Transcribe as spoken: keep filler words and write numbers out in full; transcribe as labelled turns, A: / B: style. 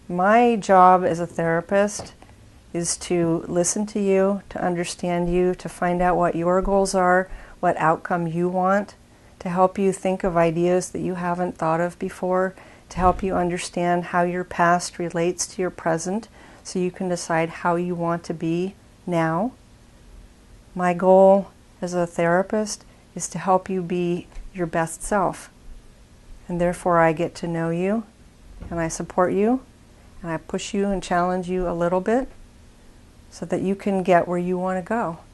A: My job as a therapist is to listen to you, to understand you, to find out what your goals are, what outcome you want, to help you think of ideas that you haven't thought of before, to help you understand how your past relates to your present so you can decide how you want to be now. My goal as a therapist is to help you be your best self. And therefore I get to know you, and I support you, and I push you and challenge you a little bit so that you can get where you want to go.